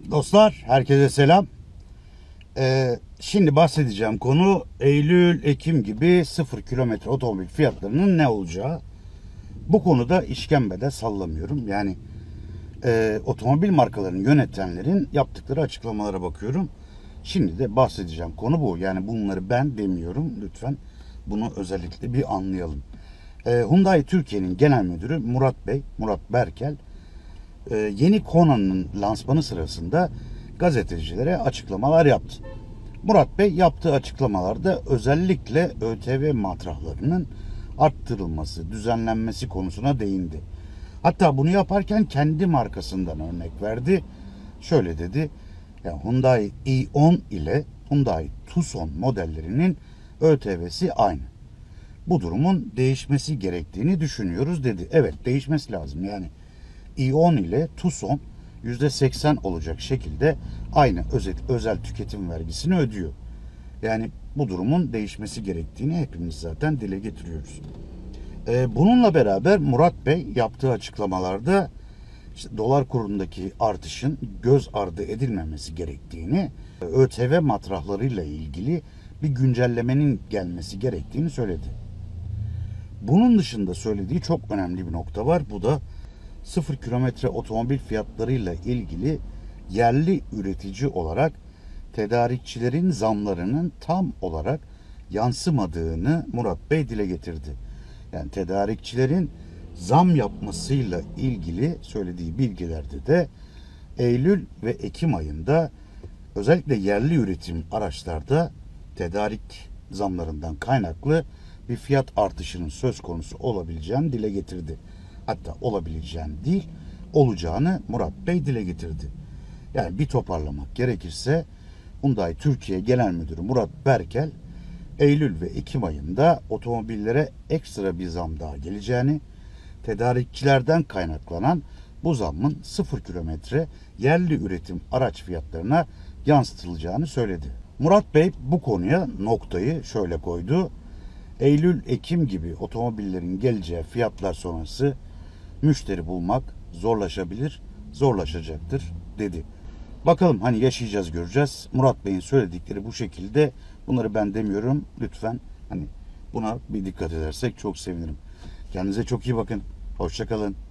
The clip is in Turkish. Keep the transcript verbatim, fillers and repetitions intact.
Dostlar, herkese selam. Ee, şimdi bahsedeceğim konu Eylül, Ekim gibi sıfır kilometre otomobil fiyatlarının ne olacağı. Bu konuda işkembede sallamıyorum. Yani e, otomobil markalarının yönetenlerin yaptıkları açıklamalara bakıyorum. Şimdi de bahsedeceğim konu bu. Yani bunları ben demiyorum. Lütfen bunu özellikle bir anlayalım. Ee, Hyundai Türkiye'nin genel müdürü Murat Bey, Murat Berkel, e, yeni Kona'nın lansmanı sırasında gazetecilere açıklamalar yaptı. Murat Bey yaptığı açıklamalarda özellikle ÖTV matrahlarının arttırılması, düzenlenmesi konusuna değindi. Hatta bunu yaparken kendi markasından örnek verdi. Şöyle dedi: ya Hyundai i on ile Hyundai Tucson modellerinin ÖTV'si aynı. Bu durumun değişmesi gerektiğini düşünüyoruz dedi. Evet, değişmesi lazım. Yani i on ile Tucson yüzde seksen olacak şekilde aynı özel, özel tüketim vergisini ödüyor. Yani bu durumun değişmesi gerektiğini hepimiz zaten dile getiriyoruz. Ee, bununla beraber Murat Bey yaptığı açıklamalarda işte dolar kurundaki artışın göz ardı edilmemesi gerektiğini, ÖTV matrahlarıyla ilgili bir güncellemenin gelmesi gerektiğini söyledi. Bunun dışında söylediği çok önemli bir nokta var. Bu da sıfır kilometre otomobil fiyatlarıyla ilgili yerli üretici olarak tedarikçilerin zamlarının tam olarak yansımadığını Murat Bey dile getirdi. Yani tedarikçilerin zam yapmasıyla ilgili söylediği bilgilerde de Eylül ve Ekim ayında özellikle yerli üretim araçlarda tedarik zamlarından kaynaklı bir fiyat artışının söz konusu olabileceğini dile getirdi. Hatta olabileceğini değil, olacağını Murat Bey dile getirdi. Yani bir toparlamak gerekirse Hyundai Türkiye Genel Müdürü Murat Berkel, Eylül ve Ekim ayında otomobillere ekstra bir zam daha geleceğini, tedarikçilerden kaynaklanan bu zammın sıfır kilometre yerli üretim araç fiyatlarına yansıtılacağını söyledi. Murat Bey bu konuya noktayı şöyle koydu: Eylül-Ekim gibi otomobillerin geleceği fiyatlar sonrası müşteri bulmak zorlaşabilir, zorlaşacaktır dedi. Bakalım, hani yaşayacağız, göreceğiz. Murat Bey'in söyledikleri bu şekilde. Bunları ben demiyorum. Lütfen hani buna bir dikkat edersek çok sevinirim. Kendinize çok iyi bakın. Hoşça kalın.